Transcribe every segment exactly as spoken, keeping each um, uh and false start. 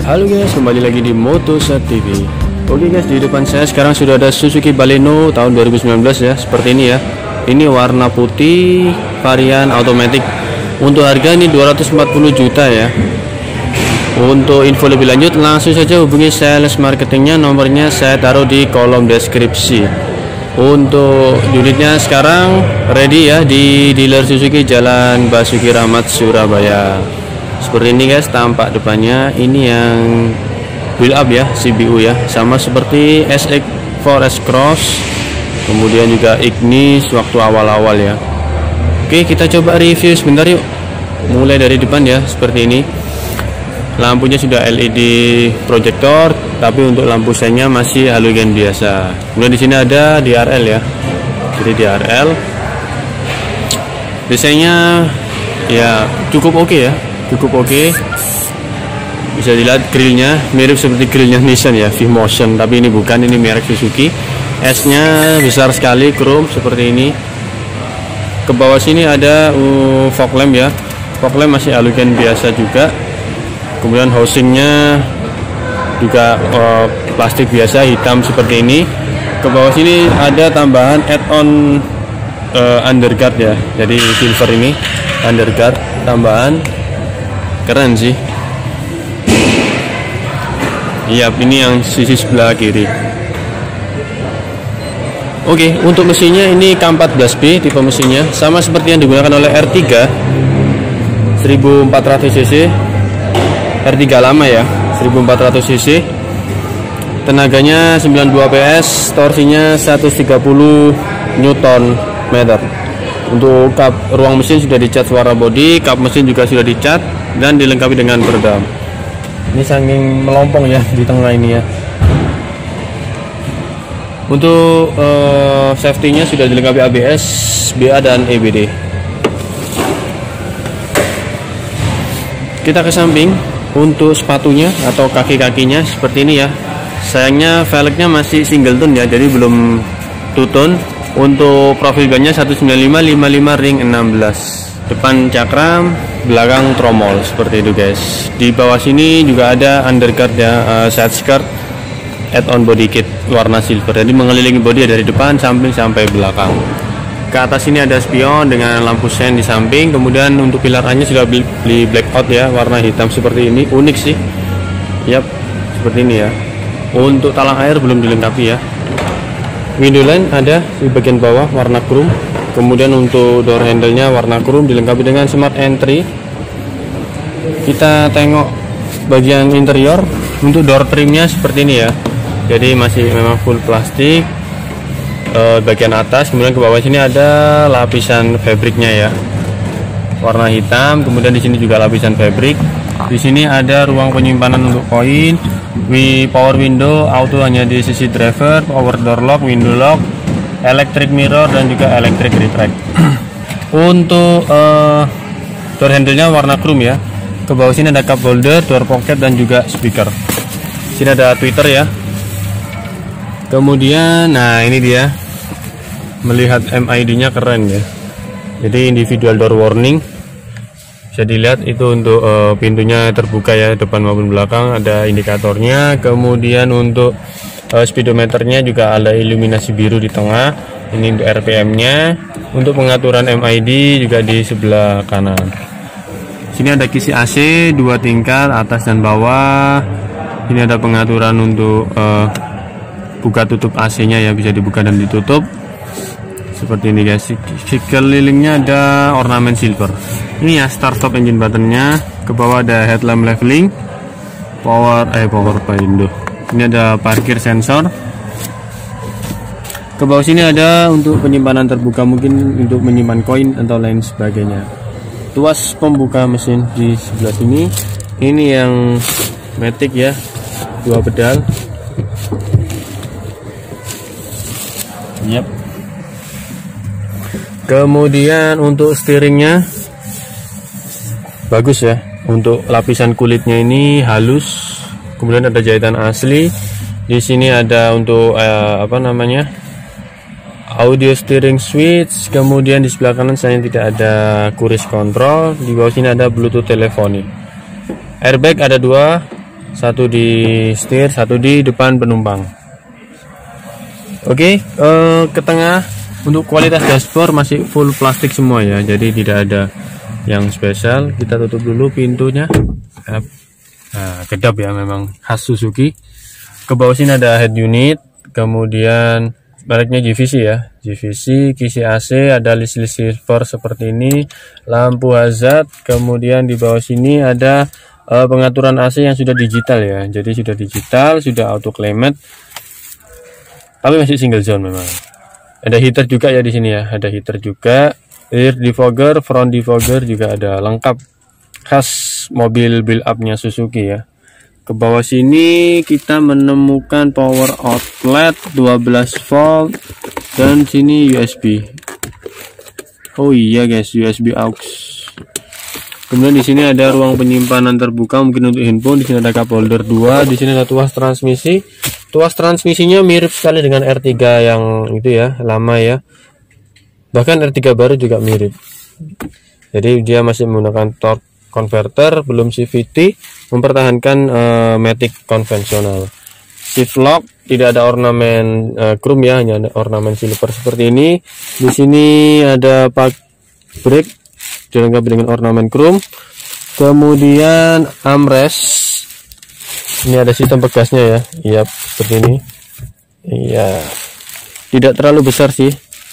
Halo guys, kembali lagi di Motosat T V. Oke guys, di depan saya sekarang sudah ada Suzuki Baleno tahun dua ribu sembilan belas ya, seperti ini ya. Ini warna putih, varian automatic. Untuk harga ini dua ratus empat puluh juta ya. Untuk info lebih lanjut langsung saja hubungi sales marketingnya, nomornya saya taruh di kolom deskripsi. Untuk unitnya sekarang ready ya di dealer Suzuki Jalan Basuki Rahmat, Surabaya. Seperti ini guys tampak depannya. Ini yang build up ya, C B U ya, sama seperti S X empat S Cross, kemudian juga Ignis waktu awal-awal ya. Oke, kita coba review sebentar yuk. Mulai dari depan ya, seperti ini. Lampunya sudah L E D proyektor, tapi untuk lampu senya masih halogen biasa. Kemudian di sini ada D R L ya, jadi D R L. Desainnya ya cukup oke okay ya, cukup oke. Okay. Bisa dilihat grillnya mirip seperti grillnya Nissan ya, V-Motion, tapi ini bukan, ini merek Suzuki. S-nya besar sekali, chrome seperti ini. Ke bawah sini ada uh, fog lamp ya, fog lamp masih halogen biasa juga. Kemudian housingnya juga uh, plastik biasa hitam seperti ini. Ke bawah sini ada tambahan add-on uh, underguard ya, jadi silver ini underguard tambahan, keren sih. Iya, ini yang sisi sebelah kiri. Oke, untuk mesinnya ini K empat belas B tipe mesinnya, sama seperti yang digunakan oleh R tiga seribu empat ratus cc, R tiga lama ya, seribu empat ratus cc. Tenaganya sembilan puluh dua P S, torsinya seratus tiga puluh newton meter. Untuk kap ruang mesin sudah dicat warna body, kap mesin juga sudah dicat dan dilengkapi dengan peredam. Ini saking melompong ya di tengah ini ya. Untuk uh, safety-nya sudah dilengkapi A B S, B A dan E B D. Kita ke samping. Untuk sepatunya atau kaki-kakinya seperti ini ya. Sayangnya velgnya masih single tone ya, jadi belum two tone. Untuk profil bannya seratus sembilan puluh lima lima puluh lima ring enam belas. Depan cakram, belakang tromol seperti itu guys. Di bawah sini juga ada underguard ya, uh, side skirt add-on body kit warna silver. Jadi mengelilingi body dari depan, samping sampai belakang. Ke atas ini ada spion dengan lampu sen di samping. Kemudian untuk pilar-nya sudah beli blackout ya, warna hitam seperti ini, unik sih. Yap, seperti ini ya. Untuk talang air belum dilengkapi ya. Window line ada di bagian bawah warna chrome. Kemudian untuk door handle-nya warna chrome dilengkapi dengan smart entry. Kita tengok bagian interior. Untuk door trimnya seperti ini ya. Jadi masih memang full plastik. E, bagian atas, kemudian ke bawah sini ada lapisan fabriknya ya, warna hitam. Kemudian di sini juga lapisan fabrik. Di sini ada ruang penyimpanan untuk koin. Wi power window auto hanya di sisi driver, power door lock, window lock, electric mirror dan juga electric retract. Untuk e, door handle-nya warna chrome ya. Ke bawah sini ada cup holder, door pocket dan juga speaker. Sini ada tweeter ya. Kemudian, nah ini dia, melihat M I D-nya keren ya. Jadi individual door warning, bisa dilihat itu untuk uh, pintunya terbuka ya, depan maupun belakang ada indikatornya. Kemudian untuk uh, speedometernya juga ada iluminasi biru di tengah. Ini untuk R P M-nya. Untuk pengaturan M I D juga di sebelah kanan. Sini ada kisi A C dua tingkat atas dan bawah. Ini ada pengaturan untuk uh, buka tutup A C-nya ya, bisa dibuka dan ditutup seperti ini guys. Sekelilingnya ada ornamen silver. Ini ya start stop engine buttonnya. Ke bawah ada headlamp leveling, power eh power window. Ini ada parkir sensor. Ke bawah sini ada untuk penyimpanan terbuka, mungkin untuk menyimpan koin atau lain sebagainya. Tuas pembuka mesin di sebelah sini. Ini yang matic ya, dua pedal. Yep. Kemudian untuk steeringnya bagus ya. Untuk lapisan kulitnya ini halus. Kemudian ada jahitan asli. Di sini ada untuk uh, apa namanya, audio steering switch. Kemudian di sebelah kanan saya tidak ada cruise control. Di bawah sini ada Bluetooth teleponi. Airbag ada dua, satu di setir, satu di depan penumpang. Oke, eh, ke tengah. Untuk kualitas dashboard masih full plastik semua ya, jadi tidak ada yang spesial. Kita tutup dulu pintunya. Nah, kedap ya, memang khas Suzuki. Ke bawah sini ada head unit, kemudian mereknya G V C ya, G V C, kisi A C, ada list-list silver seperti ini, lampu hazard, kemudian di bawah sini ada uh, pengaturan A C yang sudah digital ya, jadi sudah digital, sudah auto climate, tapi masih single zone memang. Ada heater juga ya di sini ya, ada heater juga, rear defogger, front defogger juga ada, lengkap, khas mobil build up-nya Suzuki ya. Ke bawah sini kita menemukan power outlet dua belas volt dan sini U S B. Oh iya guys, U S B aux. Kemudian di sini ada ruang penyimpanan terbuka mungkin untuk handphone. Di sini ada cup holder dua, di sini ada tuas transmisi. Tuas transmisinya mirip sekali dengan R tiga yang itu ya, lama ya. Bahkan R tiga baru juga mirip. Jadi dia masih menggunakan torque converter, belum C V T, mempertahankan uh, matic konvensional. Shift lock, tidak ada ornamen uh, chrome ya, hanya ada ornamen silver seperti ini. Di sini ada park brake dilengkapi dengan ornamen chrome. Kemudian armrest. Ini ada sistem pegasnya ya. Iya, seperti ini. Iya. Tidak terlalu besar sih.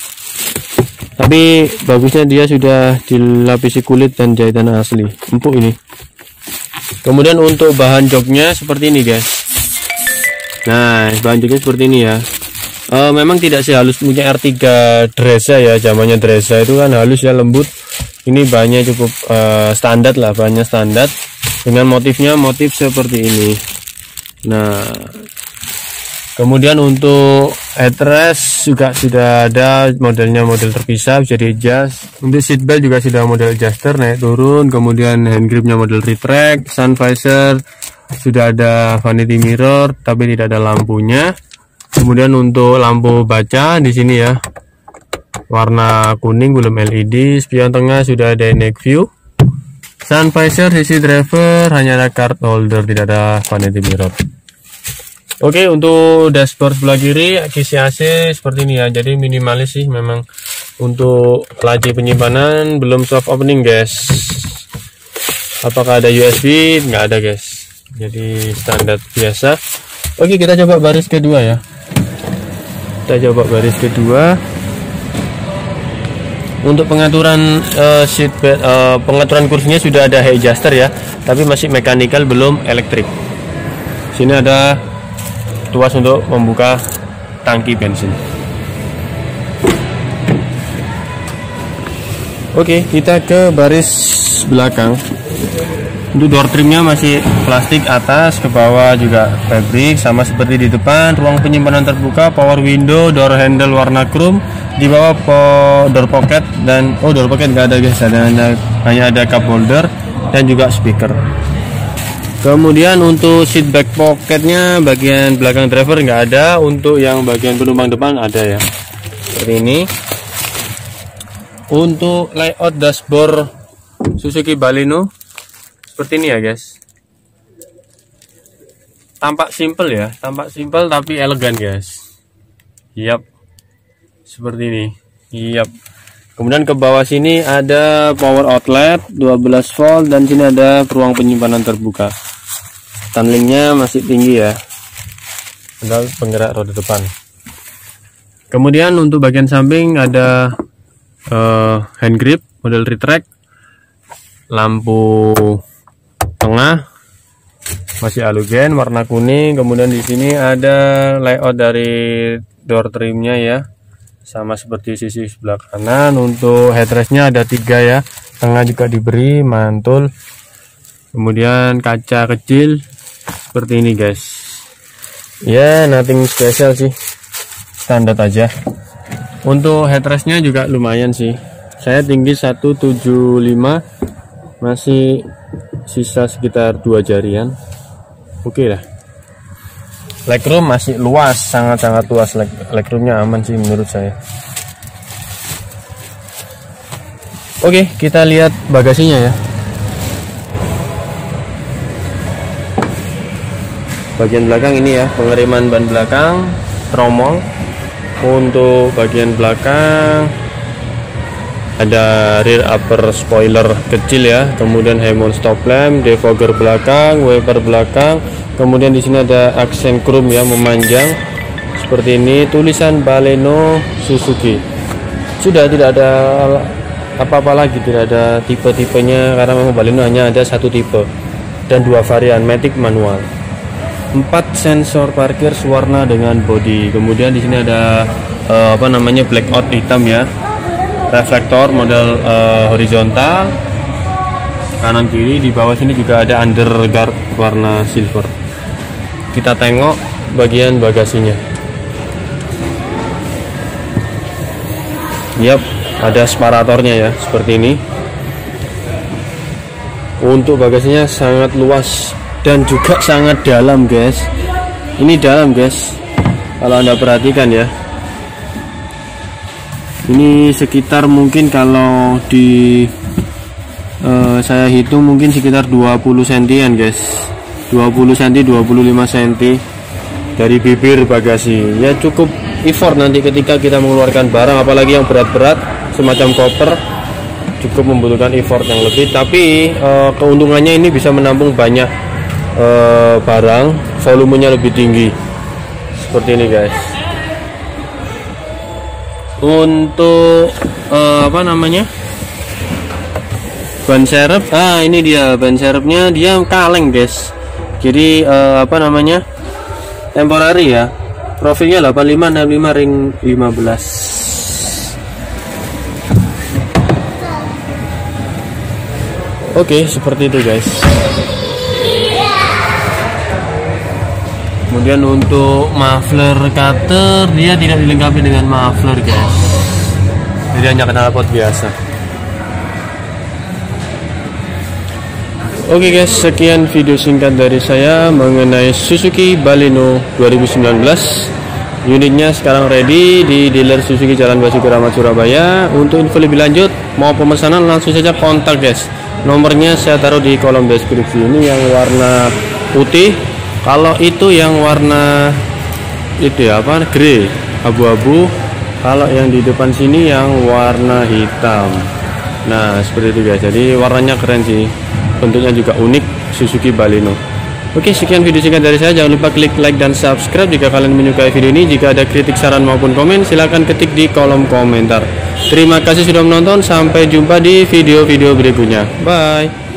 Tapi bagusnya dia sudah dilapisi kulit dan jahitan asli. Empuk ini. Kemudian untuk bahan joknya seperti ini guys. Nah, bahan joknya seperti ini ya. E, memang tidak sehalus punya R tiga Dresa ya. Zamannya Dresa itu kan halus ya, lembut. Ini bahannya cukup e, standar lah, bahannya standar. Dengan motifnya motif seperti ini. Nah, kemudian untuk headrest juga sudah ada modelnya, model terpisah bisa di adjust. Untuk seatbelt juga sudah model adjuster naik turun. Kemudian hand gripnya model retract. Sun visor sudah ada vanity mirror tapi tidak ada lampunya. Kemudian untuk lampu baca di sini ya, warna kuning belum L E D. Spion tengah sudah ada night view. Sun visor, sisi driver hanya ada card holder, tidak ada vanity mirror. Oke, untuk dashboard sebelah kiri kisi A C seperti ini ya, jadi minimalis sih memang. Untuk laci penyimpanan belum soft opening guys. Apakah ada U S B? Nggak ada guys, jadi standar biasa. Oke, kita coba baris kedua ya, kita coba baris kedua. Untuk pengaturan uh, seat belt, uh, pengaturan kursinya sudah ada head adjuster ya, tapi masih mechanical belum elektrik. Sini ada tuas untuk membuka tangki bensin. Oke, kita ke baris belakang. Untuk door trimnya masih plastik atas ke bawah juga fabric, sama seperti di depan. Ruang penyimpanan terbuka, power window, door handle warna chrome. Di bawah po door pocket dan oh door pocket nggak ada guys, ada hanya, hanya ada cup holder dan juga speaker. Kemudian untuk seat back pocketnya bagian belakang driver nggak ada, untuk yang bagian penumpang depan ada ya, seperti ini. Untuk layout dashboard Suzuki Baleno seperti ini ya guys. Tampak simple ya, tampak simple tapi elegan guys. Yap, seperti ini. Yap. Kemudian ke bawah sini ada power outlet dua belas volt dan sini ada ruang penyimpanan terbuka. Tunlingnya masih tinggi ya. Ada penggerak roda depan. Kemudian untuk bagian samping ada uh, hand grip model retract, lampu tengah masih halogen warna kuning. Kemudian di sini ada layout dari door trimnya ya, sama seperti sisi sebelah kanan. Untuk headrestnya ada tiga ya, tengah juga diberi mantul. Kemudian kaca kecil seperti ini guys ya, nothing special sih, standar aja. Untuk headrestnya juga lumayan sih, saya tinggi seratus tujuh puluh lima, masih sisa sekitar dua jarian. Oke lah. Legroom masih luas, sangat-sangat luas. Leg legroomnya aman sih menurut saya. Oke, kita lihat bagasinya ya. bagian belakang ini ya, pengiriman ban belakang, tromol. Untuk bagian belakang ada rear upper spoiler kecil ya, kemudian Hemon stop lamp, defogger belakang, wiper belakang, kemudian di sini ada aksen chrome ya, memanjang seperti ini, tulisan Baleno Suzuki. Sudah, tidak ada apa-apa lagi, tidak ada tipe-tipenya karena memang Baleno hanya ada satu tipe dan dua varian, matic manual. Empat sensor parkir sewarna dengan body. Kemudian di sini ada uh, apa namanya blackout hitam ya, reflektor model uh, horizontal kanan kiri. Di bawah sini juga ada underguard warna silver. Kita tengok bagian bagasinya. Yap, ada separatornya ya, seperti ini. Untuk bagasinya sangat luas dan juga sangat dalam guys. Ini dalam guys, kalau Anda perhatikan ya. Ini sekitar mungkin kalau di uh, saya hitung mungkin sekitar dua puluh sentian guys, dua puluh sentimeter, dua puluh lima sentimeter dari bibir bagasi. Ya cukup effort nanti ketika kita mengeluarkan barang, apalagi yang berat-berat semacam koper, cukup membutuhkan effort yang lebih. Tapi uh, keuntungannya ini bisa menampung banyak uh, barang, volumenya lebih tinggi seperti ini guys. Untuk uh, apa namanya ban serep, ah ini dia ban serepnya, dia kaleng guys. Jadi uh, apa namanya temporary ya, profilnya delapan lima enam lima ring lima belas. Oke, seperti itu guys. Kemudian untuk muffler cutter, dia tidak dilengkapi dengan muffler guys, jadi hanya knalpot biasa. Oke guys, sekian video singkat dari saya mengenai Suzuki Baleno dua ribu sembilan belas. Unitnya sekarang ready di dealer Suzuki Jalan Basuki Rahmat, Surabaya. Untuk info lebih lanjut mau pemesanan langsung saja kontak guys. Nomornya saya taruh di kolom deskripsi. Ini yang warna putih, kalau itu yang warna itu ya apa, grey, abu-abu. Kalau yang di depan sini yang warna hitam. Nah seperti itu guys, jadi warnanya keren sih, bentuknya juga unik, Suzuki Baleno. Oke, sekian video singkat dari saya. Jangan lupa klik like dan subscribe jika kalian menyukai video ini. Jika ada kritik, saran maupun komen, silahkan ketik di kolom komentar. Terima kasih sudah menonton, sampai jumpa di video-video berikutnya. Bye.